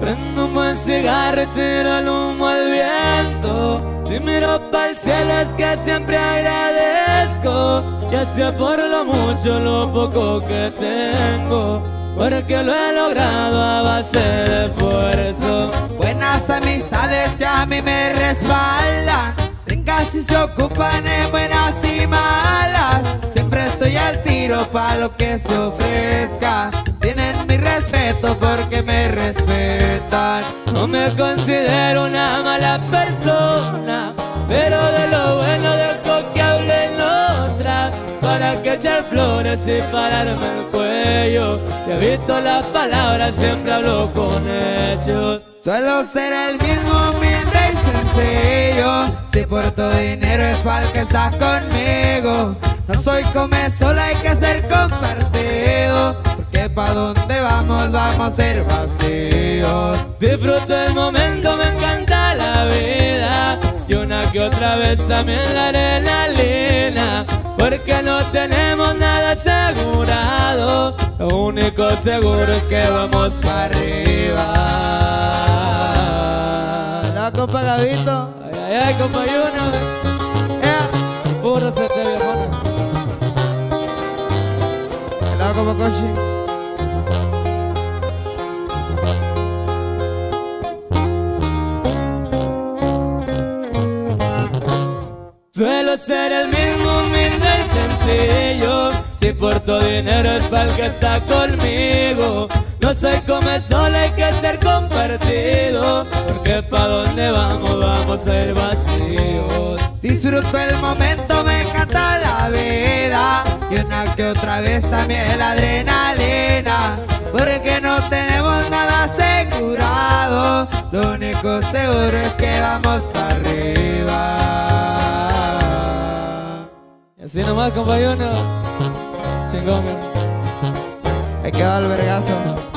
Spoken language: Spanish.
Prendo un buen cigarro y tiro el humo al viento. Si miro para el cielo es que siempre agradezco, ya sea por lo mucho o lo poco que tengo, porque lo he logrado a base de esfuerzo. Buenas amistades que a mí me respaldan, casi se ocupan en buenas y malas. Siempre estoy al tiro pa' lo que se ofrezca. Tienen mi respeto porque me respetan. No me considero una mala persona, pero de lo bueno dejo que hablen otras, para que echar flores y pararme el cuello. Y evito las palabras, siempre hablo con hechos. Suelo ser el mismo, humilde y sencillo. Si por tu dinero es para el que estás conmigo. No soy come solo, hay que ser compartido, porque pa' donde vamos, vamos a ser vacíos. Disfruto el momento, me encanta la vida, y una que otra vez también la adrenalina, porque no tenemos nada asegurado. Lo único seguro es que vamos para arriba. La compa Gavito. Ay, ay, ay, compa Juno. Puro sete viejona. La compa Koshi. Suelo ser el mismo, humilde y sencillo. Si por tu dinero es para el que está conmigo. No soy come solo, hay que ser compartido, porque pa' donde vamos, vamos a ir vacíos. Disfruto el momento, me encanta la vida, y una que otra vez también la adrenalina, porque no tenemos nada asegurado. Lo único seguro es que vamos para arriba. Y así nomás, compa Juno. Chingón. Hay que dar el vergazo.